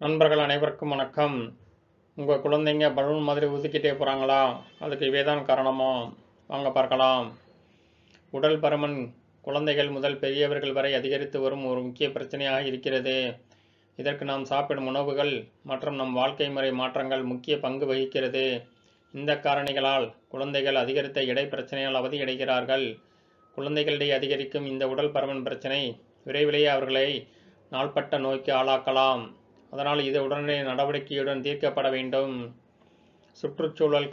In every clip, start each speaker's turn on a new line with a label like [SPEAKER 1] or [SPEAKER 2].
[SPEAKER 1] நண்பர்கள் அனைவருக்கும் வணக்கம். உங்கள் குழந்தைங்க பலூன் மாதிரி ஊதிக்கிட்டே போகிறாங்களா? அதுக்கு இவை தான் காரணமா? வாங்க பார்க்கலாம். உடல் பருமன் குழந்தைகள் முதல் பெரியவர்கள் வரை அதிகரித்து வரும் ஒரு முக்கிய பிரச்சனையாக இருக்கிறது. இதற்கு நாம் சாப்பிடும் உணவுகள் மற்றும் நம் வாழ்க்கை முறை மாற்றங்கள் முக்கிய பங்கு வகிக்கிறது. இந்த காரணிகளால் குழந்தைகள் அதிகரித்த எடை பிரச்சனையால் அவதியடைகிறார்கள். குழந்தைகளிடையே அதிகரிக்கும் இந்த உடல் பருமன் பிரச்சனை விரைவிலேயே அவர்களை நாள்பட்ட நோய்க்கு ஆளாக்கலாம். அதனால் இது உடனடி நடவடிக்கையுடன் தீர்க்கப்பட வேண்டும். சுற்றுச்சூழல்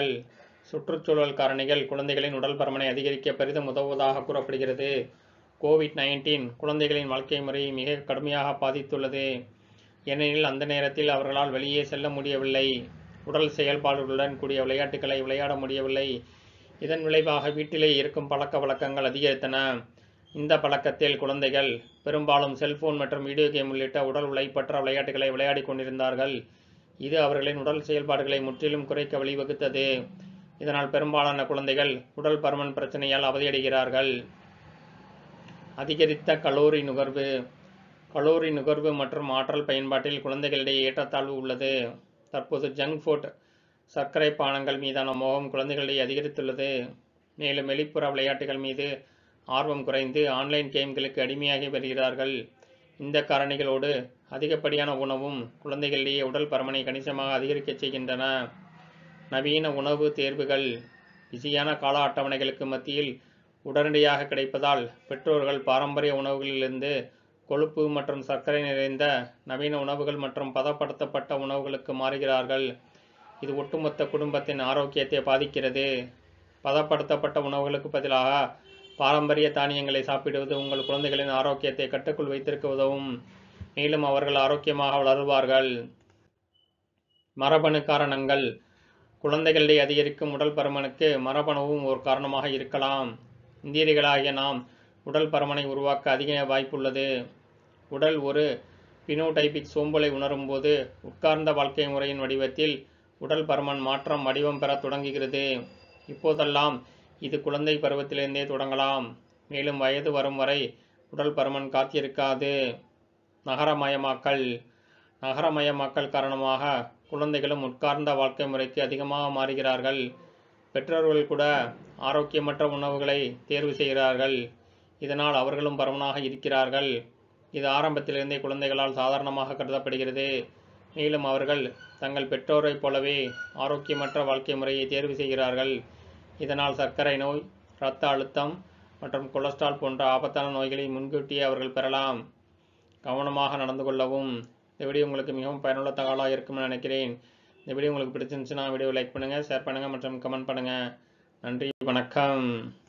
[SPEAKER 1] காரணிகள் குழந்தைகளின் உடல் பருமனை அதிகரிக்க பெரிதும் உதவுவதாக கூறப்படுகிறது. கோவிட்-19 குழந்தைகளின் வாழ்க்கை முறையை மிக கடுமையாக பாதித்துள்ளது. ஏனெனில் அந்த நேரத்தில் அவர்களால் வெளியே செல்ல முடியவில்லை, உடல் செயல்பாடுகளுடன் கூடிய விளையாட்டுகளை விளையாட முடியவில்லை. இதன் விளைவாக வீட்டிலே இருக்கும் பழக்க வழக்கங்கள் அதிகரித்தன. இந்த பழக்கத்தில் குழந்தைகள் பெரும்பாலும் செல்போன் மற்றும் வீடியோ கேம் உள்ளிட்ட உடல் உழைப்பற்ற விளையாட்டுகளை விளையாடி கொண்டிருந்தார்கள். இது அவர்களின் உடல் செயல்பாடுகளை முற்றிலும் குறைக்க வழிவகுத்தது. இதனால் பெரும்பாலான குழந்தைகள் உடல் பருமன் பிரச்சனையால் அவதியடைகிறார்கள். அதிகரித்த கலோரி நுகர்வு மற்றும் ஆற்றல் பயன்பாட்டில் குழந்தைகளிடையே ஏற்றத்தாழ்வு உள்ளது. தற்போது ஜங்க் ஃபுட், சர்க்கரை பானங்கள் மீதான மோகம் குழந்தைகளிடையே அதிகரித்துள்ளது. மேலும் வெளிப்புற விளையாட்டுகள் மீது ஆர்வம் குறைந்து ஆன்லைன் கேம்களுக்கு அடிமையாகி வருகிறார்கள். இந்த காரணிகளோடு அதிகப்படியான உணவும் குழந்தைகளிடையே உடல் பருமனை கணிசமாக அதிகரிக்கச் செய்கின்றன. நவீன உணவு தேர்வுகள் பிஸியான கால அட்டவணைகளுக்கு மத்தியில் உடனடியாக கிடைப்பதால் பெற்றோர்கள் பாரம்பரிய உணவுகளிலிருந்து கொழுப்பு மற்றும் சர்க்கரை நிறைந்த நவீன உணவுகள் மற்றும் பதப்படுத்தப்பட்ட உணவுகளுக்கு மாறுகிறார்கள். இது ஒட்டுமொத்த குடும்பத்தின் ஆரோக்கியத்தை பாதிக்கிறது. பதப்படுத்தப்பட்ட உணவுகளுக்கு பதிலாக பாரம்பரிய தானியங்களை சாப்பிடுவது உங்கள் குழந்தைகளின் ஆரோக்கியத்தை கட்டுக்குள் வைத்திருக்க உதவும். மேலும் அவர்கள் ஆரோக்கியமாக வளருவார்கள். மரபணு காரணங்கள் குழந்தைகளிடையே அதிகரிக்கும் உடல் பருமனுக்கு மரபணுவும் ஒரு காரணமாக இருக்கலாம். இந்தியர்களாகிய நாம் உடல் பருமனை உருவாக்க அதிக வாய்ப்புள்ளது. உடல் ஒரு பினோடைபிக் சோம்பலை உணரும் போது உட்கார்ந்த வாழ்க்கை முறையின் வடிவத்தில் உடல் பருமன் மாற்றம் வடிவம் பெற தொடங்குகிறது. இப்போதெல்லாம் இது குழந்தை பருவத்திலிருந்தே தொடங்கலாம். மேலும் வயது வரும் வரை உடல் பருமன் காத்திருக்காது. நகரமயமாக்கல் காரணமாக குழந்தைகளும் உட்கார்ந்த வாழ்க்கை முறைக்கு அதிகமாக மாறுகிறார்கள். பெற்றோர்கள் கூட ஆரோக்கியமற்ற உணவுகளை தேர்வு செய்கிறார்கள். இதனால் அவர்களும் பருமனாக இருக்கிறார்கள். இது ஆரம்பத்திலிருந்தே குழந்தைகளால் சாதாரணமாக கருதப்படுகிறது. மேலும் அவர்கள் தங்கள் பெற்றோரைப் போலவே ஆரோக்கியமற்ற வாழ்க்கை முறையை தேர்வு செய்கிறார்கள். இதனால் சர்க்கரை நோய், இரத்த அழுத்தம் மற்றும் கொலஸ்ட்ரால் போன்ற ஆபத்தான நோய்களை முன்கூட்டியே அவர்கள் பெறலாம். கவனமாக நடந்து கொள்ளவும். இந்த வீடியோ உங்களுக்கு மிகவும் பயனுள்ள தகவலாக இருக்கும்னு நினைக்கிறேன். இந்த வீடியோ உங்களுக்கு பிடிச்சிருந்துச்சுன்னா வீடியோ லைக் பண்ணுங்கள், ஷேர் பண்ணுங்கள் மற்றும் கமெண்ட் பண்ணுங்கள். நன்றி, வணக்கம்.